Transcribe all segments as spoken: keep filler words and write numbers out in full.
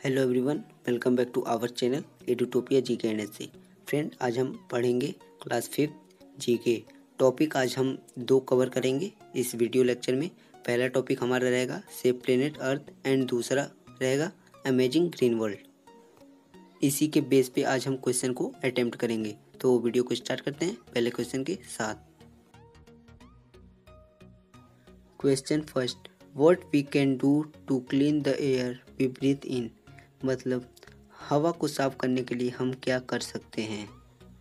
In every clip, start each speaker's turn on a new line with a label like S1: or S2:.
S1: Hello everyone, welcome back to our channel Edutopia G K N S C. Friend, आज हम पढ़ेंगे class fifth जी के topic. आज हम दो कवर करेंगे इस वीडियो लेक्चर में। पहला टॉपिक हमारा रहेगा सेफ प्लेनेट अर्थ एंड दूसरा रहेगा अमेजिंग ग्रीन वर्ल्ड। इसी के बेस पे आज हम क्वेश्चन को अटेम्प्ट करेंगे। तो वीडियो को स्टार्ट करते हैं पहले क्वेश्चन के साथ। Question first, what we can do to clean the air we breathe in. मतलब हवा को साफ करने के लिए हम क्या कर सकते हैं।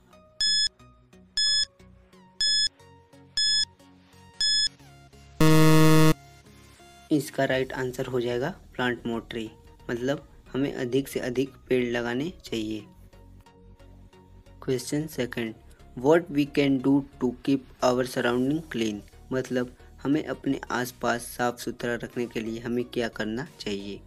S1: इसका राइट आंसर हो जाएगा प्लांट मोर ट्री। मतलब हमें अधिक से अधिक पेड़ लगाने चाहिए। Question second, what we can do to keep our surrounding clean. मतलब हमें अपने आसपास साफ सुथरा रखने के लिए हमें क्या करना चाहिए।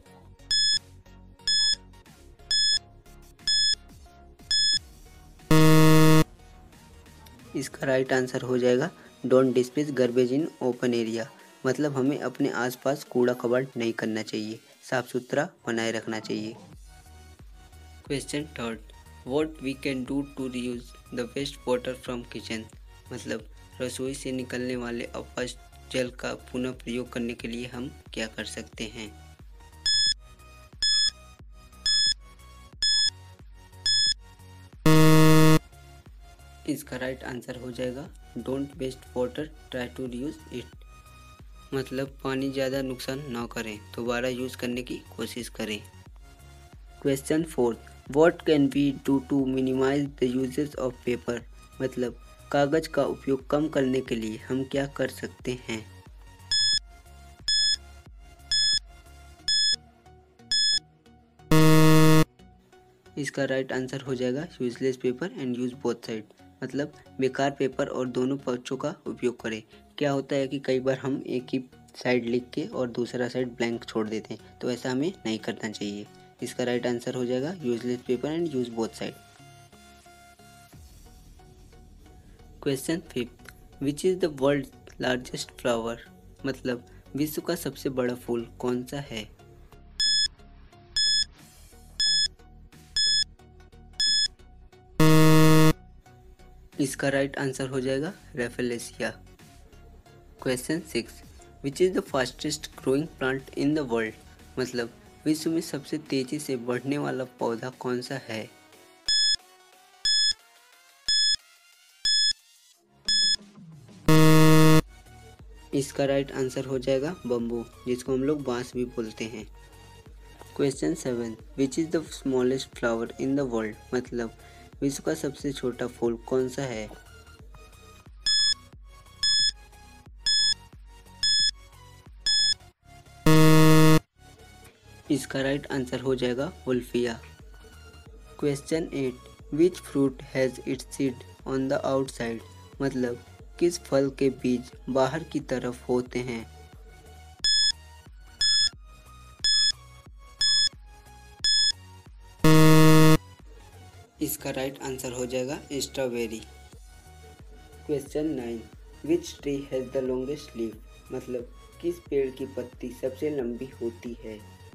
S1: इसका राइट आंसर हो जाएगा don't dispose garbage in open area. मतलब हमें अपने आसपास कूड़ा कबाड़ नहीं करना चाहिए, साफ सुथरा बनाए रखना चाहिए। Question third, what we can do to reuse the waste water from kitchen. मतलब रसोई से निकलने वाले अपशिष्ट जल का पुनः प्रयोग करने के लिए हम क्या कर सकते हैं। इसका राइट आंसर हो जाएगा don't waste water, try to reuse it. मतलब पानी ज़्यादा नुकसान ना करें, दोबारा यूज़ करने की कोशिश करें। Question fourth, what can we do to minimize the uses of paper. मतलब कागज़ का उपयोग कम करने के लिए हम क्या कर सकते हैं। इसका राइट आंसर हो जाएगा useless paper and use both side. मतलब बेकार पेपर और दोनों पक्षों का उपयोग करें। क्या होता है कि कई बार हम एक ही साइड लिख के और दूसरा साइड ब्लैंक छोड़ देते हैं, तो ऐसा हमें नहीं करना चाहिए। इसका राइट आंसर हो जाएगा useless paper and use both side. Question fifth, which is the world largest flower. मतलब विश्व का सबसे बड़ा फूल कौन सा है। इसका राइट आंसर हो जाएगा rafflesia. Question six, which is the fastest growing plant in the world. मतलब विश्व में सबसे तेजी से बढ़ने वाला पौधा कौन सा है। इसका राइट आंसर हो जाएगा बम्बू, जिसको हम लोग बांस भी बोलते हैं। Question seven, which is the smallest flower in the world. मतलब विश्व का सबसे छोटा फूल कौन सा है। इसका राइट आंसर हो जाएगा wolffia. Question eight, which fruit has its seed on the outside. मतलब किस फल के बीज बाहर की तरफ होते हैं। इसका राइट आंसर हो जाएगा strawberry. Question nine, which tree has the longest leaf. मतलब किस पेड़ की पत्ती सबसे लंबी होती है।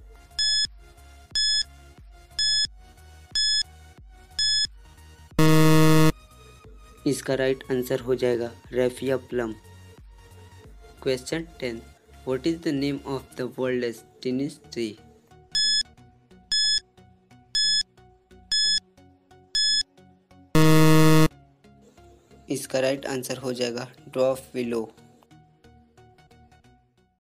S1: इसका राइट आंसर हो जाएगा raffia palm. Question ten, what is the name of the world's tiniest tree. इसका राइट आंसर हो जाएगा ड्वार्फ विलो।